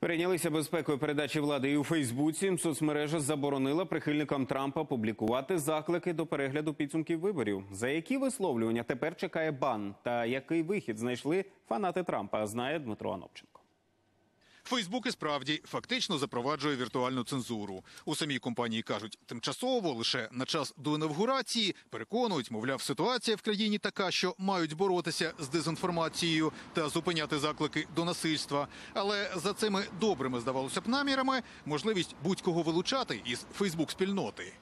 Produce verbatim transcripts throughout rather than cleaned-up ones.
Перейнялися безпекою передачі влади і у Фейсбуці. Соцмережа заборонила прихильникам Трампа публікувати заклики до перегляду підсумків виборів. За які висловлювання тепер чекає бан? Та який вихід знайшли фанати Трампа, знає Дмитро Анопченко. Фейсбук і справді фактично запроваджує віртуальну цензуру. У самій компанії кажуть, тимчасово, лише на час до інавгурації, переконують, мовляв, ситуація в країні така, що мають боротися з дезінформацією та зупиняти заклики до насильства. Але за цими добрими, здавалося б, намірами можливість будь-кого вилучати із Фейсбук-спільноти.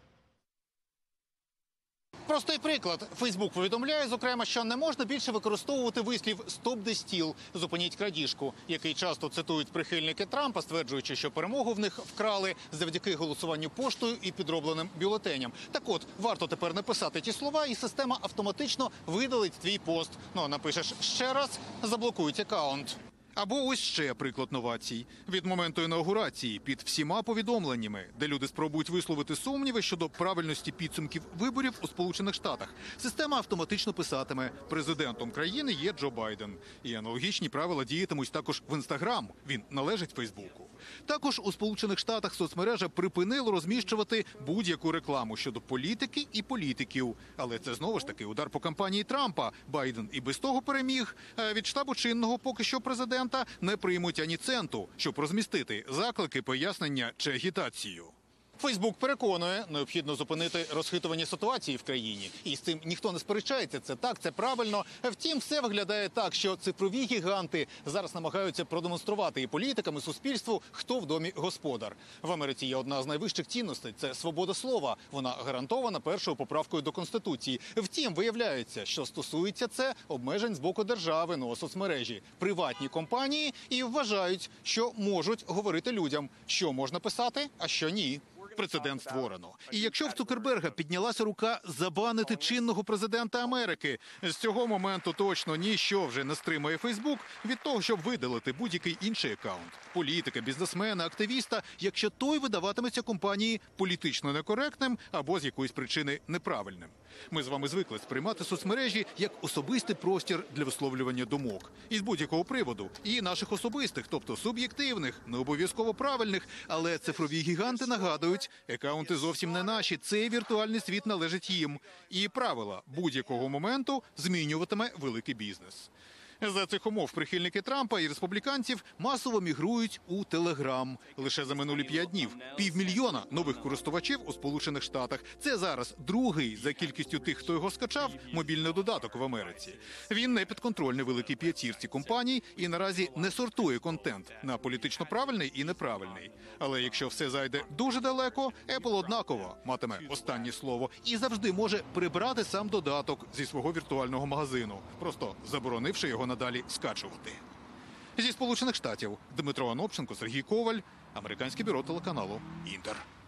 Простий приклад. Фейсбук повідомляє, зокрема, що не можна більше використовувати вислів «стоп де стіл», «зупиніть крадіжку», який часто цитують прихильники Трампа, стверджуючи, що перемогу в них вкрали завдяки голосуванню поштою і підробленим бюлетеням. Так от, варто тепер написати ті слова, і система автоматично видалить твій пост. Ну, напишеш ще раз – заблокують акаунт. Або ось ще приклад новацій. Від моменту інаугурації під всіма повідомленнями, де люди спробують висловити сумніви щодо правильності підсумків виборів у Сполучених Штатах, система автоматично писатиме: президентом країни є Джо Байден. І аналогічні правила діятимуть також в Інстаграм. Він належить Фейсбуку. Також у Сполучених Штатах соцмережа припинила розміщувати будь-яку рекламу щодо політики і політиків. Але це знову ж таки удар по кампанії Трампа. Байден і без того переміг. А від штабу чинного поки що президента не приймуть ані центу, щоб розмістити заклики, пояснення чи агітацію. Фейсбук переконує, необхідно зупинити розхитування ситуації в країні. І з цим ніхто не сперечається. Це так, це правильно. Втім, все виглядає так, що цифрові гіганти зараз намагаються продемонструвати і політикам, і суспільству, хто в домі господар. В Америці є одна з найвищих цінностей – це свобода слова. Вона гарантована першою поправкою до Конституції. Втім, виявляється, що стосується це обмежень з боку держави, ну, соцмережі. Приватні компанії і вважають, що можуть говорити людям, що можна писати, а що ні. Прецедент створено. І якщо в Цукерберга піднялася рука забанити чинного президента Америки, з цього моменту точно ніщо вже не стримує Фейсбук від того, щоб видалити будь-який інший акаунт – політика, бізнесмена, активіста, якщо той видаватиметься компанії політично некоректним або з якоїсь причини неправильним. Ми з вами звикли сприймати соцмережі як особистий простір для висловлювання думок. І з будь-якого приводу. І наших особистих, тобто суб'єктивних, не обов'язково правильних, але цифрові гіганти нагадують, акаунти зовсім не наші, цей віртуальний світ належить їм. І правила будь-якого моменту змінюватиме великий бізнес. За цих умов прихильники Трампа і республіканців масово мігрують у Телеграм. Лише за минулі п'ять днів півмільйона нових користувачів у Сполучених Штатах. Це зараз другий за кількістю тих, хто його скачав, мобільний додаток в Америці. Він не підконтрольний великій п'ятірці компаній і наразі не сортує контент на політично правильний і неправильний. Але якщо все зайде дуже далеко, Apple однаково матиме останнє слово і завжди може прибрати сам додаток зі свого віртуального магазину, просто заборонивши його надалі скачувати. Зі Сполучених Штатів Дмитро Анопченко, Сергій Коваль, Американське бюро телеканалу «Інтер».